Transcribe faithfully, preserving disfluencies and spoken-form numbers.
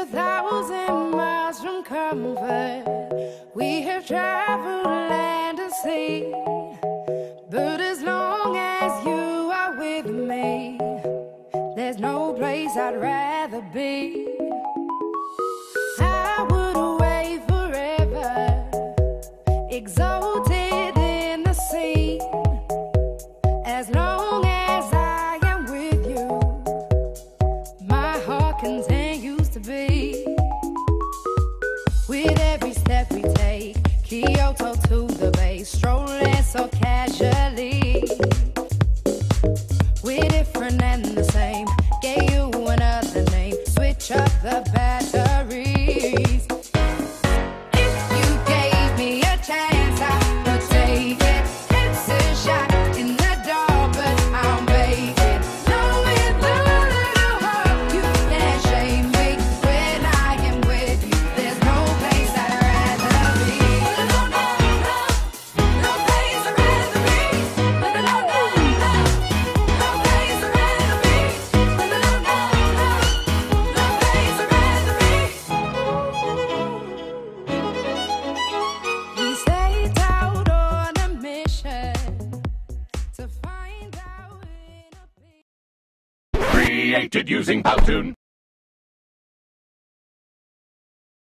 thousand miles from comfort. We have traveled land and sea, but as long as you are with me, there's no place I'd rather be. I would away forever, exalted in the sea. As long as I am with you, my heart continues to beat. With every step we take, Kyoto to the bay, strolling so casually. We're different and the same, gave you another name, switch up the batteries. If you gave me a chance, I would take it. It's a shot in the dark, but I'm vacant. Knowing the little heart, you can't shame me. When I am with you, there's no place I'd rather be. No, no, no, no place I'd rather be. No, no, no, no, no place I'd rather be. No, no, no, no, no place I'd rather be. We set out on a mission to find out in a Created using Powtoon.